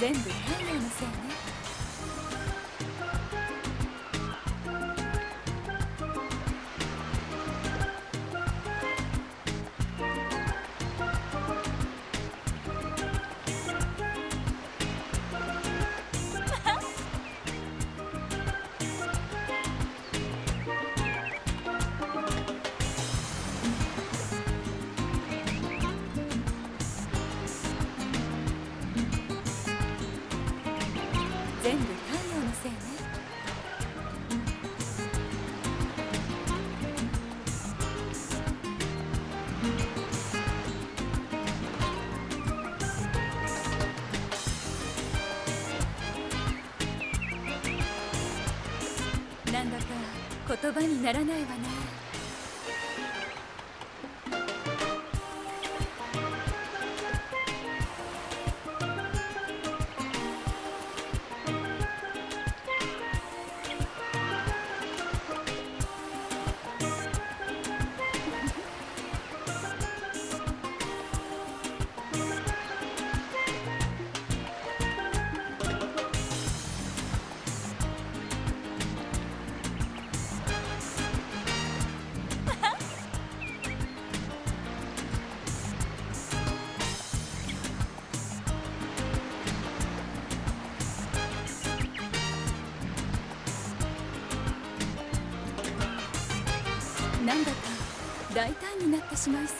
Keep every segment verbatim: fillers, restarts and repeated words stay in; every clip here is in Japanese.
全部太陽のせいね。全部太陽のせいね。なんだか言葉にならないわね。なんだか大胆になってしまいそう。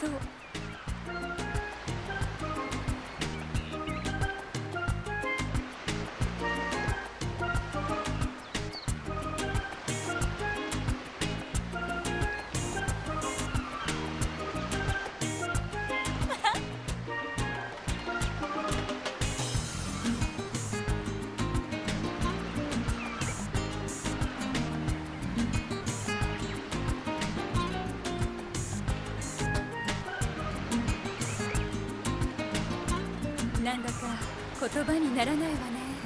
なんだか言葉にならないわね。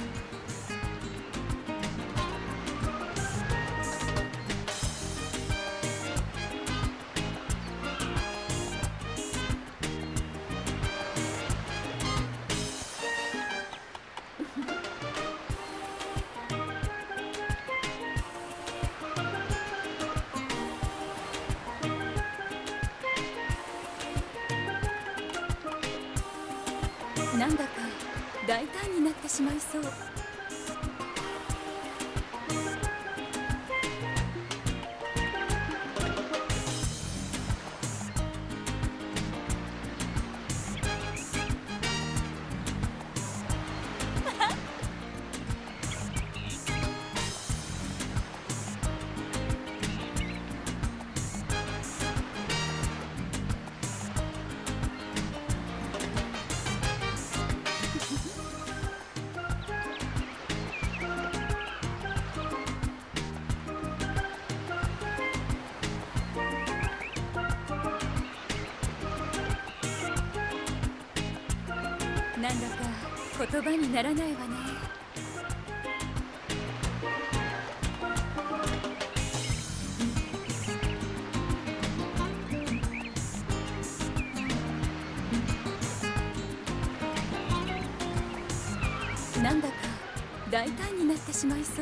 なんだか大胆になってしまいそう。なんだか言葉にならないわね。なんだか大胆になってしまいそう。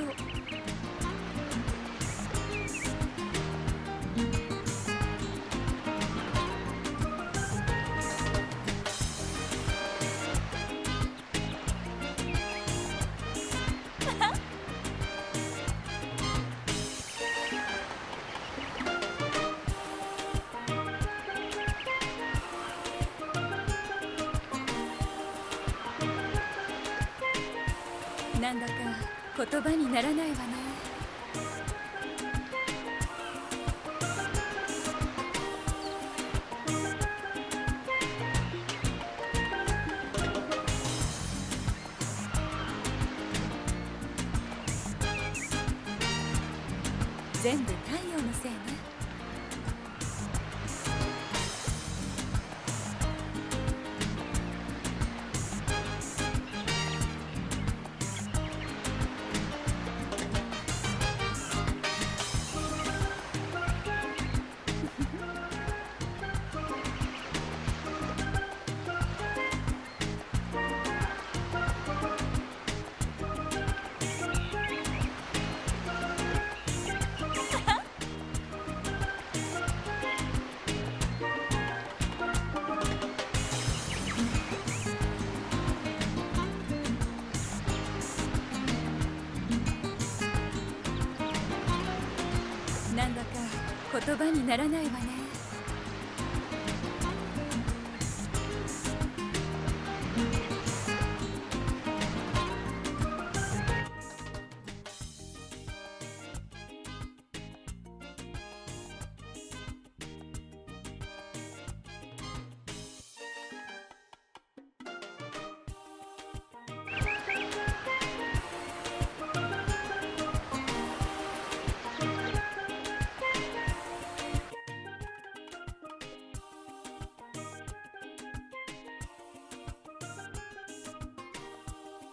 なんだか言葉にならないわね。全部太陽のせいね。 言葉にならないわね。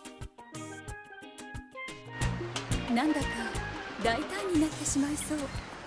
なんだか大胆になってしまいそう。